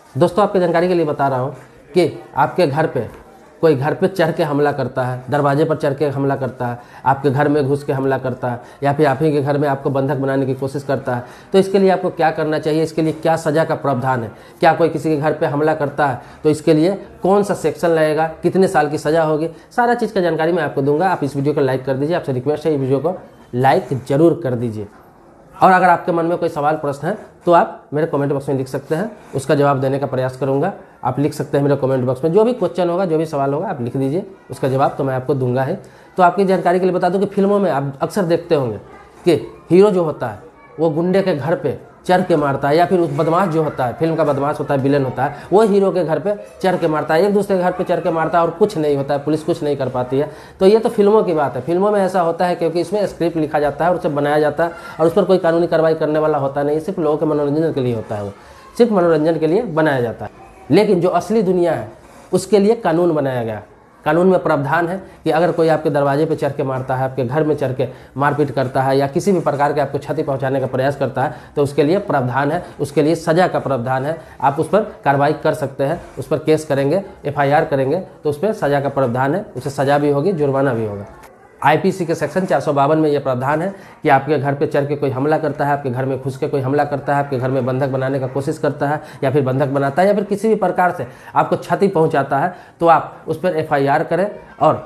दोस्तों आपकी जानकारी के लिए बता रहा हूँ कि आपके घर पे कोई घर पे चढ़ के हमला करता है, दरवाजे पर चढ़ के हमला करता है, आपके घर में घुस के हमला करता है, या फिर आप ही के घर में आपको बंधक बनाने की कोशिश करता है, तो इसके लिए आपको क्या करना चाहिए, इसके लिए क्या सज़ा का प्रावधान है, क्या कोई किसी के घर पे हमला करता है तो इसके लिए कौन सा सेक्शन लगेगा, कितने साल की सज़ा होगी, सारा चीज़ का जानकारी मैं आपको दूंगा। आप इस वीडियो को लाइक कर दीजिए, आपसे रिक्वेस्ट है इस वीडियो को लाइक ज़रूर कर दीजिए। और अगर आपके मन में कोई सवाल प्रश्न है तो आप मेरे कमेंट बॉक्स में लिख सकते हैं, उसका जवाब देने का प्रयास करूंगा। आप लिख सकते हैं मेरे कमेंट बॉक्स में, जो भी क्वेश्चन होगा, जो भी सवाल होगा आप लिख दीजिए, उसका जवाब तो मैं आपको दूंगा ही। तो आपकी जानकारी के लिए बता दूं कि फिल्मों में आप अक्सर देखते होंगे कि हीरो जो होता है वो गुंडे के घर पे चढ़ के मारता है, या फिर उस बदमाश जो होता है, फिल्म का बदमाश होता है, विलेन होता है, वो हीरो के घर पे चढ़ के मारता है, एक दूसरे के घर पे चढ़ के मारता है और कुछ नहीं होता है, पुलिस कुछ नहीं कर पाती है। तो ये तो फिल्मों की बात है, फिल्मों में ऐसा होता है क्योंकि इसमें स्क्रिप्ट लिखा जाता है और उसे बनाया जाता है और उस पर कोई कानूनी कार्रवाई करने वाला होता नहीं, सिर्फ लोगों के मनोरंजन के लिए होता है, वो सिर्फ मनोरंजन के लिए बनाया जाता है। लेकिन जो असली दुनिया है उसके लिए कानून बनाया गया। कानून में प्रावधान है कि अगर कोई आपके दरवाजे पे चढ़ के मारता है, आपके घर में चढ़ के मारपीट करता है या किसी भी प्रकार के आपको क्षति पहुंचाने का प्रयास करता है तो उसके लिए प्रावधान है, उसके लिए सज़ा का प्रावधान है। आप उस पर कार्रवाई कर सकते हैं, उस पर केस करेंगे, FIR करेंगे तो उस पर सज़ा का प्रावधान है, उसे सज़ा भी होगी, जुर्माना भी होगा। IPC के सेक्शन 452 में यह प्रावधान है कि आपके घर पे चढ़ के कोई हमला करता है, आपके घर में घुस के कोई हमला करता है, आपके घर में बंधक बनाने का कोशिश करता है या फिर बंधक बनाता है या फिर किसी भी प्रकार से आपको क्षति पहुंचाता है तो आप उस पर FIR करें और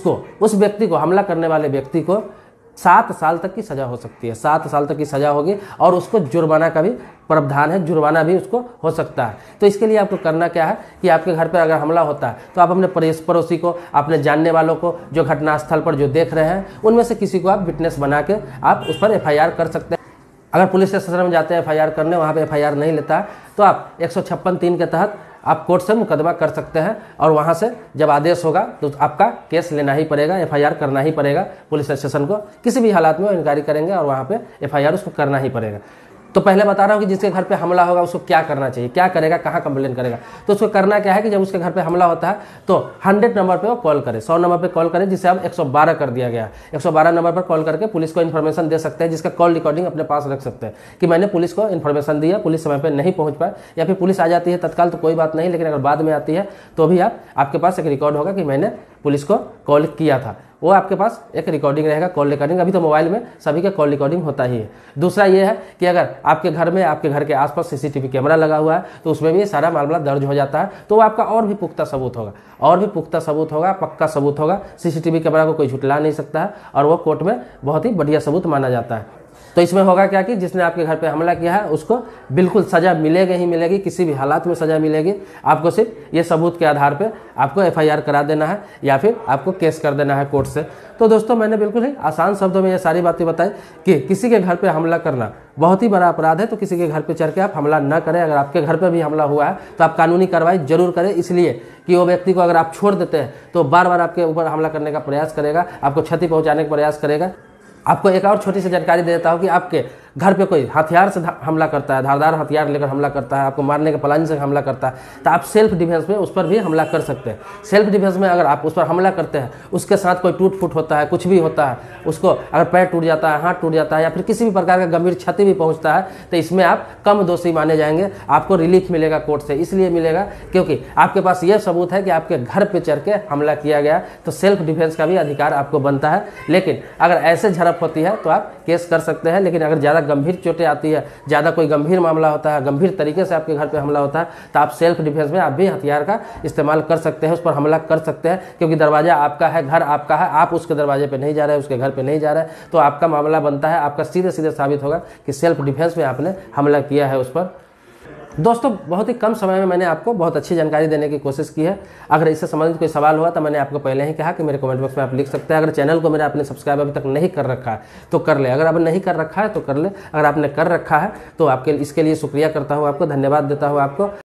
उस व्यक्ति को, हमला करने वाले व्यक्ति को 7 साल तक की सज़ा हो सकती है, 7 साल तक की सज़ा होगी और उसको जुर्माना का भी प्रावधान है, जुर्माना भी उसको हो सकता है। तो इसके लिए आपको करना क्या है कि आपके घर पर अगर हमला होता है तो आप अपने पड़ोसी को, अपने जानने वालों को, जो घटनास्थल पर जो देख रहे हैं उनमें से किसी को आप विटनेस बना के आप उस पर FIR कर सकते हैं। अगर पुलिस स्टेशन में जाते हैं FIR करने, वहाँ पर FIR नहीं लेता है तो आप 156(3) के तहत आप कोर्ट से मुकदमा कर सकते हैं और वहाँ से जब आदेश होगा तो आपका केस लेना ही पड़ेगा, FIR करना ही पड़ेगा। पुलिस स्टेशन को किसी भी हालात में इंक्वायरी करेंगे और वहाँ पे FIR उसको करना ही पड़ेगा। तो पहले बता रहा हूँ कि जिसके घर पे हमला होगा उसको क्या करना चाहिए, क्या करेगा, कहाँ कंप्लेन करेगा। तो उसको करना क्या है कि जब उसके घर पे हमला होता है तो 100 नंबर पे वो कॉल करे, 100 नंबर पे कॉल करे, जिसे अब 112 कर दिया गया है। 112 नंबर पर कॉल करके पुलिस को इन्फॉर्मेशन दे सकते हैं, जिसका कॉल रिकॉर्डिंग अपने पास रख सकते हैं कि मैंने पुलिस को इन्फॉर्मेशन दिया, पुलिस समय पर नहीं पहुँच पाए या फिर पुलिस आ जाती है तत्काल तो कोई बात नहीं, लेकिन अगर बाद में आती है तो भी आपके पास एक रिकॉर्ड होगा कि मैंने पुलिस को कॉल किया था, वो आपके पास एक रिकॉर्डिंग रहेगा, कॉल रिकॉर्डिंग। अभी तो मोबाइल में सभी का कॉल रिकॉर्डिंग होता ही है। दूसरा ये है कि अगर आपके घर में, आपके घर के आसपास CCTV कैमरा लगा हुआ है तो उसमें भी सारा मामला दर्ज हो जाता है, तो आपका और भी पुख्ता सबूत होगा, और भी पुख्ता सबूत होगा, पक्का सबूत होगा। CCTV कैमरा को कोई झुटला नहीं सकता है और वो कोर्ट में बहुत ही बढ़िया सबूत माना जाता है। तो इसमें होगा क्या कि जिसने आपके घर पे हमला किया है उसको बिल्कुल सज़ा मिलेगी ही मिलेगी, किसी भी हालात में सज़ा मिलेगी। आपको सिर्फ ये सबूत के आधार पे आपको FIR करा देना है या फिर आपको केस कर देना है कोर्ट से। तो दोस्तों मैंने बिल्कुल ही आसान शब्दों में ये सारी बातें बताई कि किसी के घर पे हमला करना बहुत ही बड़ा अपराध है, तो किसी के घर पे चढ़ के आप हमला न करें। अगर आपके घर पे भी हमला हुआ है तो आप कानूनी कार्रवाई जरूर करें, इसलिए कि वो व्यक्ति को अगर आप छोड़ देते हैं तो बार बार आपके ऊपर हमला करने का प्रयास करेगा, आपको क्षति पहुँचाने का प्रयास करेगा। आपको एक और छोटी सी जानकारी दे देता हूँ कि आपके घर पे कोई हथियार से हमला करता है, धारदार हथियार लेकर हमला करता है, आपको मारने के प्लान से हमला करता है, तो आप सेल्फ डिफेंस में उस पर भी हमला कर सकते हैं। सेल्फ डिफेंस में अगर आप उस पर हमला करते हैं, उसके साथ कोई टूट फूट होता है, कुछ भी होता है, उसको अगर पैर टूट जाता है, हाथ टूट जाता है या फिर किसी भी प्रकार का गंभीर क्षति भी पहुंचता है तो इसमें आप कम दोषी माने जाएंगे। आपको रिलीफ मिलेगा कोर्ट से, इसलिए मिलेगा क्योंकि आपके पास यह सबूत है कि आपके घर पर चढ़ के हमला किया गया, तो सेल्फ डिफेंस का भी अधिकार आपको बनता है। लेकिन अगर ऐसे झड़प होती है तो आप केस कर सकते हैं, लेकिन अगर ज़्यादा गंभीर चोटें आती है, ज़्यादा कोई गंभीर मामला होता है, गंभीर तरीके से आपके घर पे हमला होता है, तो आप सेल्फ डिफेंस में आप भी हथियार का इस्तेमाल कर सकते हैं, उस पर हमला कर सकते हैं। क्योंकि दरवाजा आपका है, घर आपका है, आप उसके दरवाजे पे नहीं जा रहे हैं, उसके घर पे नहीं जा रहे हैं, तो आपका मामला बनता है, आपका सीधे सीधे साबित होगा कि सेल्फ डिफेंस में आपने हमला किया है उस पर। दोस्तों बहुत ही कम समय में मैंने आपको बहुत अच्छी जानकारी देने की कोशिश की है। अगर इससे संबंधित कोई सवाल हुआ तो मैंने आपको पहले ही कहा कि मेरे कमेंट बॉक्स में आप लिख सकते हैं। अगर चैनल को मेरा आपने सब्सक्राइब अभी तक नहीं कर रखा है तो कर ले, अगर आपने नहीं कर रखा है तो कर ले, अगर आपने कर रखा है तो आपके इसके लिए शुक्रिया करता हूँ, आपको धन्यवाद देता हूँ आपको।